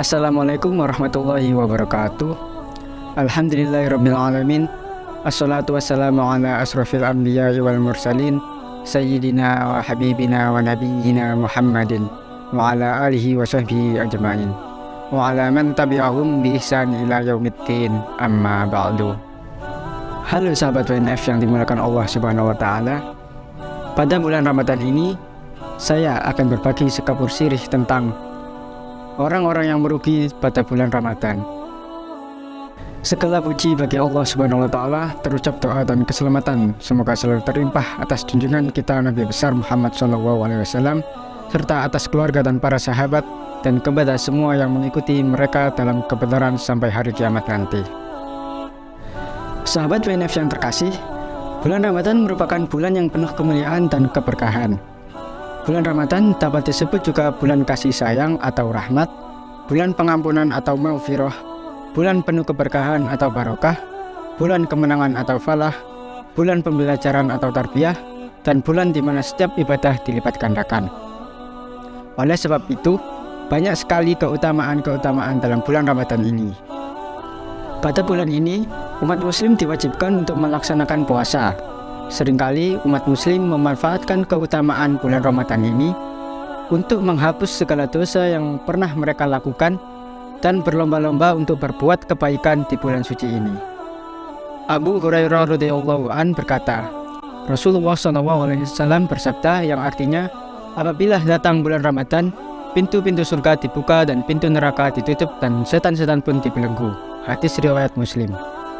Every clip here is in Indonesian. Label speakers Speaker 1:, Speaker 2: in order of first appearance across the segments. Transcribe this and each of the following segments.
Speaker 1: Assalamualaikum warahmatullahi wabarakatuh. Alhamdulillahirabbil alamin. Assalatu wassalamu ala asrofil anbiya'i wal mursalin sayyidina wa habibina wa nabiyyina Muhammadin wa ala alihi wa sahbihi ajma'in wa ala man tabi'ahum bi ihsan ila yaumiddin, amma ba'du. Halo sahabat WNF yang dimuliakan Allah Subhanahu wa taala. Pada bulan Ramadan ini saya akan berbagi sekapur sirih tentang orang-orang yang merugi pada bulan Ramadan. Segala puji bagi Allah Subhanahu wa taala, terucap doa dan keselamatan semoga selalu terlimpah atas junjungan kita Nabi besar Muhammad SAW, serta atas keluarga dan para sahabat, dan kepada semua yang mengikuti mereka dalam kebenaran sampai hari kiamat nanti. Sahabat WNF yang terkasih, bulan Ramadan merupakan bulan yang penuh kemuliaan dan keberkahan. Bulan Ramadan dapat disebut juga bulan kasih sayang atau rahmat, bulan pengampunan atau maghfirah, bulan penuh keberkahan atau barokah, bulan kemenangan atau falah, bulan pembelajaran atau tarbiyah, dan bulan di mana setiap ibadah dilipat gandakan. Oleh sebab itu, banyak sekali keutamaan-keutamaan dalam bulan Ramadan ini. Pada bulan ini, umat muslim diwajibkan untuk melaksanakan puasa. Seringkali umat muslim memanfaatkan keutamaan bulan Ramadan ini untuk menghapus segala dosa yang pernah mereka lakukan dan berlomba-lomba untuk berbuat kebaikan di bulan suci ini. Abu Hurairah radhiyallahu an berkata, Rasulullah SAW bersabda yang artinya, apabila datang bulan Ramadan, pintu-pintu surga dibuka dan pintu neraka ditutup dan setan-setan pun dibelenggu. Hadis riwayat Muslim.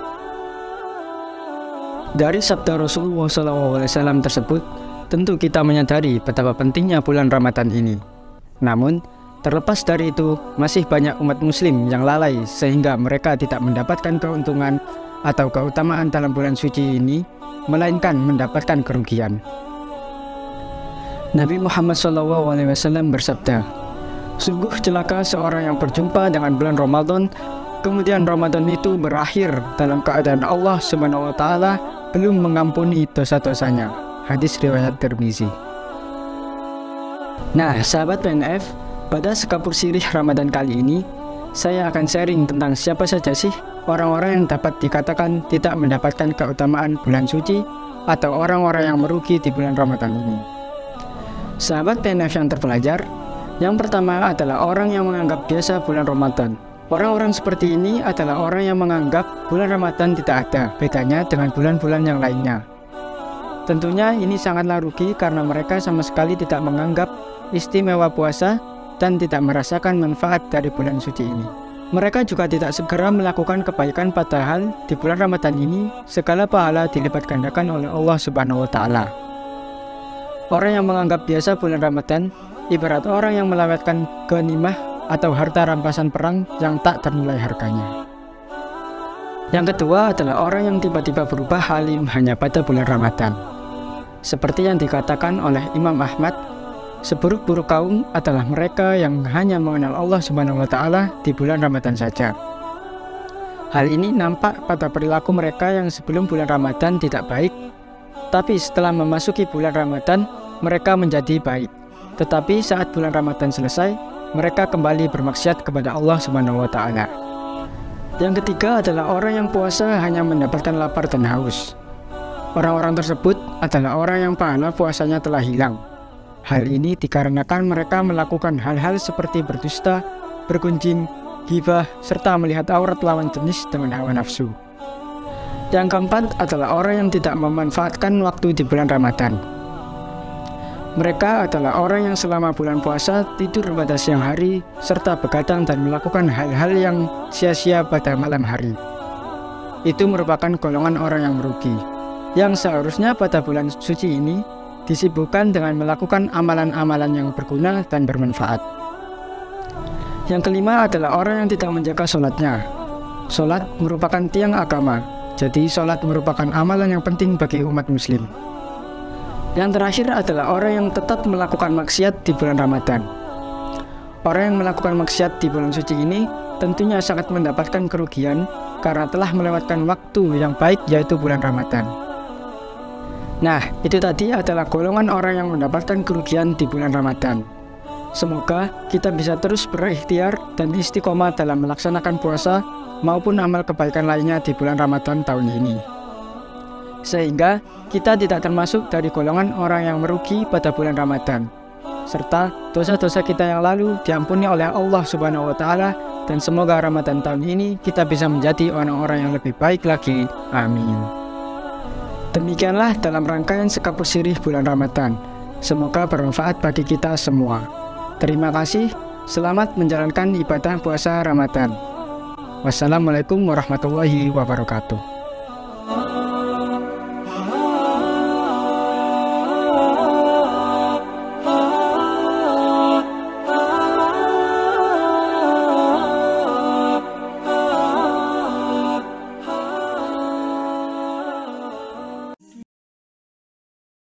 Speaker 1: Dari sabda Rasulullah SAW tersebut, tentu kita menyadari betapa pentingnya bulan Ramadan ini. Namun, terlepas dari itu, masih banyak umat muslim yang lalai sehingga mereka tidak mendapatkan keuntungan atau keutamaan dalam bulan suci ini, melainkan mendapatkan kerugian. Nabi Muhammad SAW bersabda, sungguh celaka seorang yang berjumpa dengan bulan Ramadan, kemudian Ramadan itu berakhir dalam keadaan Allah Subhanahu wa taala belum mengampuni dosa-dosanya. Hadis riwayat Tirmizi. Nah, sahabat PNF, pada sekapur sirih Ramadan kali ini, saya akan sharing tentang siapa saja sih orang-orang yang dapat dikatakan tidak mendapatkan keutamaan bulan suci atau orang-orang yang merugi di bulan Ramadan ini. Sahabat PNF yang terpelajar, yang pertama adalah orang yang menganggap biasa bulan Ramadan. Orang-orang seperti ini adalah orang yang menganggap bulan Ramadan tidak ada bedanya dengan bulan-bulan yang lainnya. Tentunya ini sangatlah rugi karena mereka sama sekali tidak menganggap istimewa puasa dan tidak merasakan manfaat dari bulan suci ini. Mereka juga tidak segera melakukan kebaikan, padahal di bulan Ramadan ini segala pahala dilipat gandakan oleh Allah Subhanahu wa taala. Orang yang menganggap biasa bulan Ramadan ibarat orang yang melewatkan ghanimah atau harta rampasan perang yang tak ternilai harganya. Yang kedua adalah orang yang tiba-tiba berubah halim hanya pada bulan Ramadan. Seperti yang dikatakan oleh Imam Ahmad, seburuk-buruk kaum adalah mereka yang hanya mengenal Allah Subhanahu wa taala di bulan Ramadan saja. Hal ini nampak pada perilaku mereka yang sebelum bulan Ramadan tidak baik, tapi setelah memasuki bulan Ramadan mereka menjadi baik. Tetapi saat bulan Ramadan selesai, mereka kembali bermaksiat kepada Allah Subhanahu wa taala. Yang ketiga adalah orang yang puasa hanya mendapatkan lapar dan haus. Orang-orang tersebut adalah orang yang pahala puasanya telah hilang. Hal ini dikarenakan mereka melakukan hal-hal seperti berdusta, bergunjing, ghibah, serta melihat aurat lawan jenis dengan hawa nafsu. Yang keempat adalah orang yang tidak memanfaatkan waktu di bulan Ramadan. Mereka adalah orang yang selama bulan puasa tidur pada siang hari serta begadang dan melakukan hal-hal yang sia-sia pada malam hari. Itu merupakan golongan orang yang merugi, yang seharusnya pada bulan suci ini disibukkan dengan melakukan amalan-amalan yang berguna dan bermanfaat. Yang kelima adalah orang yang tidak menjaga sholatnya. Sholat merupakan tiang agama, jadi sholat merupakan amalan yang penting bagi umat muslim. Yang terakhir adalah orang yang tetap melakukan maksiat di bulan Ramadan. Orang yang melakukan maksiat di bulan suci ini tentunya sangat mendapatkan kerugian karena telah melewatkan waktu yang baik, yaitu bulan Ramadan. Nah, itu tadi adalah golongan orang yang mendapatkan kerugian di bulan Ramadan. Semoga kita bisa terus berikhtiar dan istiqomah dalam melaksanakan puasa maupun amal kebaikan lainnya di bulan Ramadan tahun ini, sehingga kita tidak termasuk dari golongan orang yang merugi pada bulan Ramadan, serta dosa-dosa kita yang lalu diampuni oleh Allah Subhanahu wa Ta'ala, dan semoga Ramadan tahun ini kita bisa menjadi orang-orang yang lebih baik lagi. Amin. Demikianlah dalam rangkaian Sekapur Sirih bulan Ramadan. Semoga bermanfaat bagi kita semua. Terima kasih. Selamat menjalankan ibadah puasa Ramadan. Wassalamualaikum warahmatullahi wabarakatuh.